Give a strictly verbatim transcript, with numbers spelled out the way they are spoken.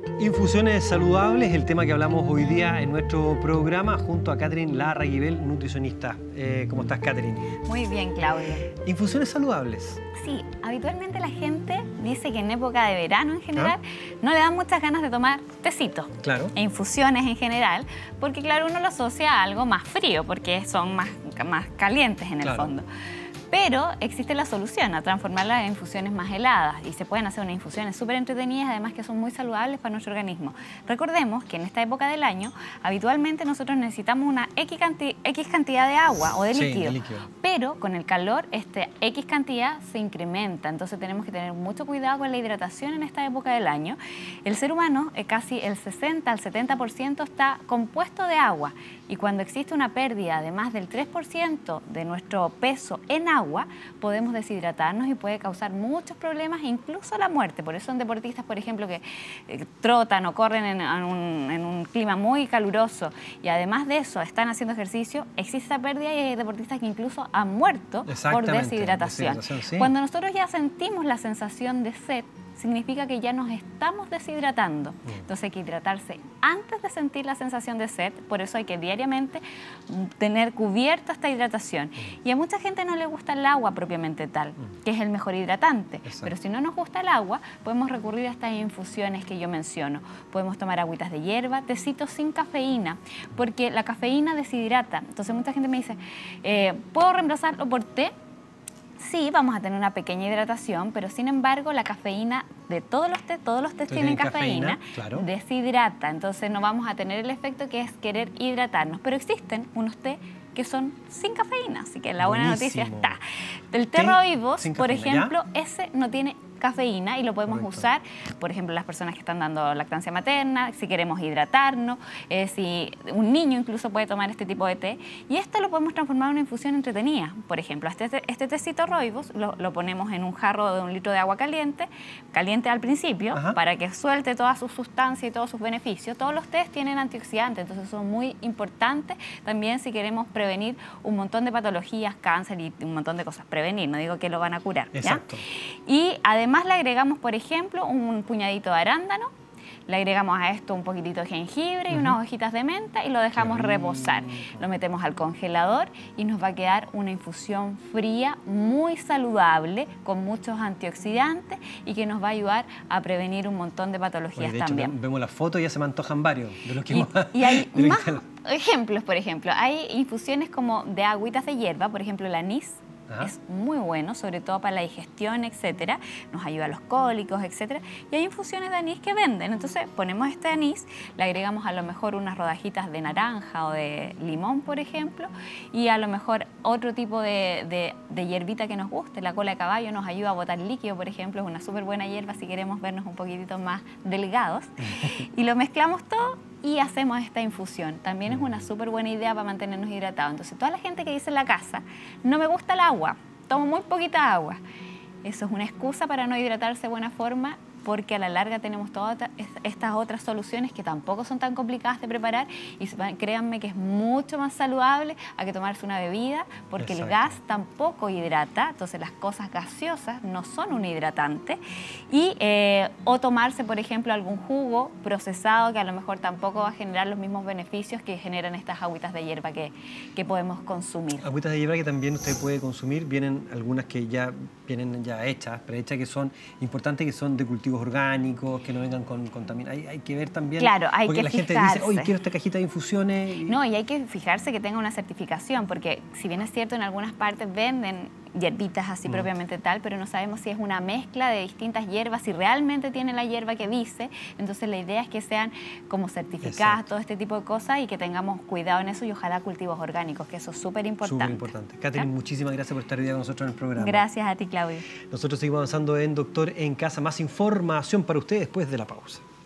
Infusiones saludables, el tema que hablamos hoy día en nuestro programa junto a Catherine Larraguibel, nutricionista. Eh, ¿Cómo estás, Catherine? Muy bien, Claudio. Infusiones saludables. Sí, habitualmente la gente dice que en época de verano en general ¿Ah? no le dan muchas ganas de tomar tecito. Claro. E infusiones en general, porque claro, uno lo asocia a algo más frío, porque son más, más calientes en el claro. fondo. Pero existe la solución a transformarlas en infusiones más heladas y se pueden hacer unas infusiones súper entretenidas, además que son muy saludables para nuestro organismo. Recordemos que en esta época del año, habitualmente nosotros necesitamos una X, canti X cantidad de agua o de, sí, líquido, de líquido, pero con el calor este X cantidad se incrementa, entonces tenemos que tener mucho cuidado con la hidratación en esta época del año. El ser humano, eh, casi el sesenta al setenta por ciento está compuesto de agua y cuando existe una pérdida de más del tres por ciento de nuestro peso en agua, agua, podemos deshidratarnos y puede causar muchos problemas, incluso la muerte. Por eso son deportistas, por ejemplo, que eh, trotan o corren en, en, un, en un clima muy caluroso y además de eso están haciendo ejercicio, existe esa pérdida y hay deportistas que incluso han muerto por deshidratación. deshidratación sí. Cuando nosotros ya sentimos la sensación de sed, significa que ya nos estamos deshidratando. Entonces hay que hidratarse antes de sentir la sensación de sed, por eso hay que diariamente tener cubierta esta hidratación. Y a mucha gente no le gusta el agua propiamente tal, que es el mejor hidratante. Exacto. Pero si no nos gusta el agua, podemos recurrir a estas infusiones que yo menciono. Podemos tomar agüitas de hierba, tecitos sin cafeína, porque la cafeína deshidrata. Entonces mucha gente me dice, eh, ¿puedo reemplazarlo por té? Sí, vamos a tener una pequeña hidratación, pero sin embargo la cafeína de todos los té, todos los tés tienen cafeína, cafeína claro. deshidrata, entonces no vamos a tener el efecto que es querer hidratarnos, pero existen unos té que son sin cafeína, así que la buena Buenísimo. noticia está. El té rooibos, por ejemplo, ¿ya? ese no tiene cafeína y lo podemos Correcto. usar, por ejemplo, las personas que están dando lactancia materna, si queremos hidratarnos, eh, si un niño incluso puede tomar este tipo de té, y esto lo podemos transformar en una infusión entretenida. Por ejemplo, este, este tecito rooibos lo, lo ponemos en un jarro de un litro de agua caliente, caliente al principio, Ajá. para que suelte toda su sustancia y todos sus beneficios. Todos los tés tienen antioxidantes, entonces son muy importantes también si queremos prevenir un montón de patologías, cáncer y un montón de cosas. Prevenir, no digo que lo van a curar. ¿ya? Exacto. Y además Además le agregamos, por ejemplo, un puñadito de arándano, le agregamos a esto un poquitito de jengibre y uh-huh. unas hojitas de menta y lo dejamos reposar. Lo metemos al congelador y nos va a quedar una infusión fría, muy saludable, con muchos antioxidantes y que nos va a ayudar a prevenir un montón de patologías Oye, de también. Hecho, vemos la foto y ya se me antojan varios de los que y, hemos... y hay más ejemplos, por ejemplo. Hay infusiones como de agüitas de hierba, por ejemplo, el anís. Ajá. Es muy bueno, sobre todo para la digestión, etcétera. Nos ayuda a los cólicos, etcétera. Y hay infusiones de anís que venden. Entonces ponemos este anís, le agregamos a lo mejor unas rodajitas de naranja o de limón, por ejemplo, y a lo mejor otro tipo de, de, de hierbita que nos guste. La cola de caballo nos ayuda a botar líquido, por ejemplo. Es una súper buena hierba si queremos vernos un poquitito más delgados. Y lo mezclamos todo y hacemos esta infusión. También es una súper buena idea para mantenernos hidratados. Entonces, toda la gente que dice en la casa, no me gusta el agua, tomo muy poquita agua, eso es una excusa para no hidratarse de buena forma, porque a la larga tenemos todas estas otras soluciones que tampoco son tan complicadas de preparar y créanme que es mucho más saludable a que tomarse una bebida, porque Exacto. el gas tampoco hidrata, entonces las cosas gaseosas no son un hidratante, y eh, o tomarse, por ejemplo, algún jugo procesado que a lo mejor tampoco va a generar los mismos beneficios que generan estas agüitas de hierba que, que podemos consumir. Agüitas de hierba que también usted puede consumir, vienen algunas que ya vienen ya hechas, prehechas, que son importantes, que son de cultivos orgánicos, que no vengan con contaminación. Hay, hay que ver también, claro, hay porque que la fijarse. gente dice, oye, quiero esta cajita de infusiones. Y... No, y hay que fijarse que tenga una certificación, porque si bien es cierto, en algunas partes venden hierbitas así mm. propiamente tal, pero no sabemos si es una mezcla de distintas hierbas, si realmente tiene la hierba que dice. Entonces la idea es que sean como certificadas, Exacto. todo este tipo de cosas, y que tengamos cuidado en eso, y ojalá cultivos orgánicos, que eso es súper importante. Súper importante. Catherine, ¿Ah? muchísimas gracias por estar hoy día con nosotros en el programa. Gracias a ti, Claudio. Nosotros seguimos avanzando en Doctor en Casa. Más información para ustedes después de la pausa.